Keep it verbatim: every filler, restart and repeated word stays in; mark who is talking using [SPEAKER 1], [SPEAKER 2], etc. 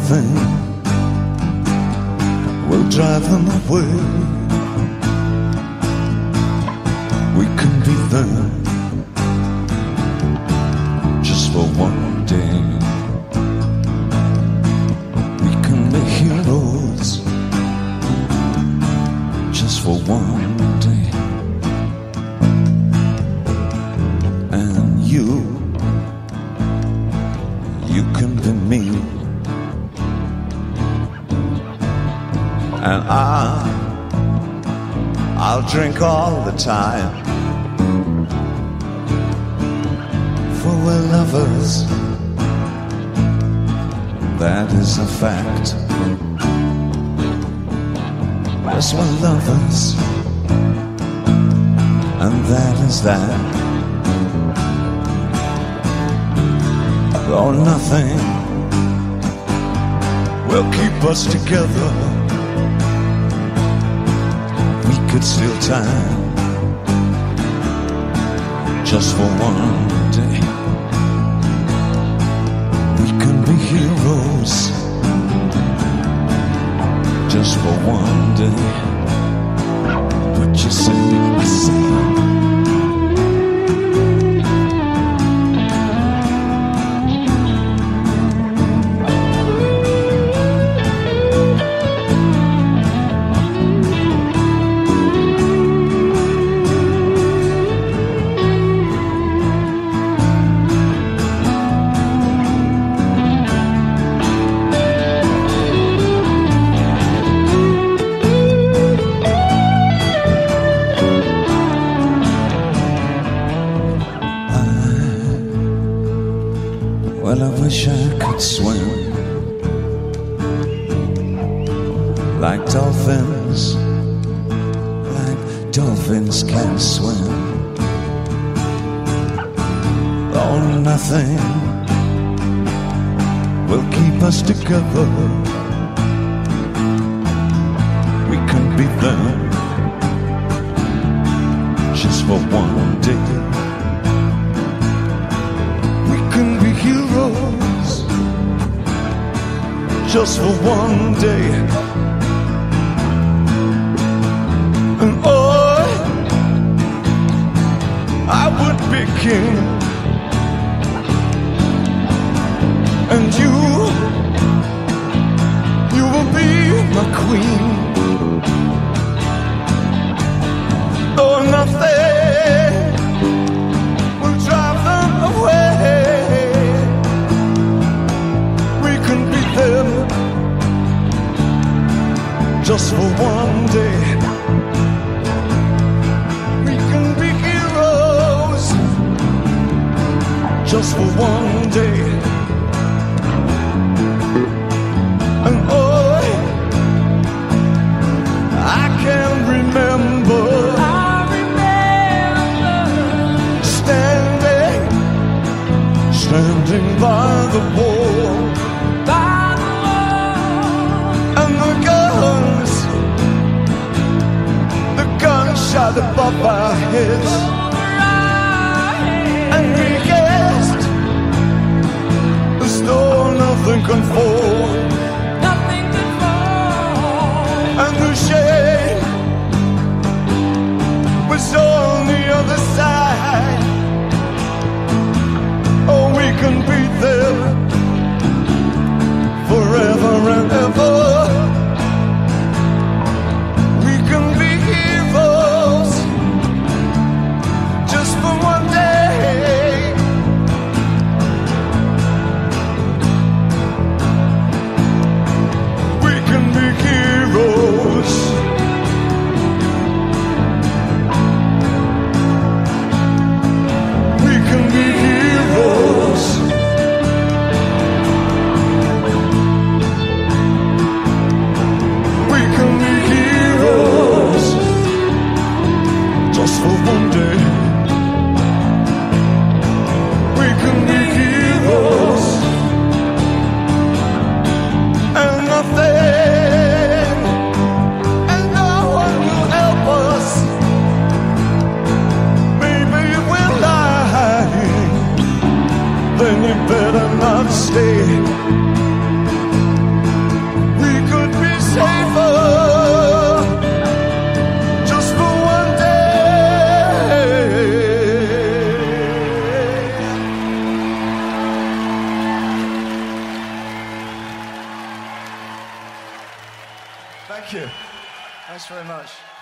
[SPEAKER 1] nothing will drive them away. We can be there just for one day. We can be heroes just for one day. And you, you can be me. And I, I'll drink all the time. For we're lovers, that is a fact. Yes, we're lovers, and that is that. Though nothing will keep us together, we could steal time just for one day. We can be heroes just for one day. What you say, I say. Well, I wish I could swim like dolphins, like dolphins can swim. Oh, nothing will keep us together. We can be them just for one day. Heroes just for one day. And oh, I would be king, and you, you will be my queen. Oh, nothing will drive them away. Just for one day, we can be heroes. Just for one day, and oh, I can remember, I remember standing, standing by the wall, by the wall, and the guns. Shot above our heads, and we guessed as though nothing can fall, nothing can fall, and the shade was on the other side. Oh, we can be there forever and ever.
[SPEAKER 2] Thank you. Thanks very much.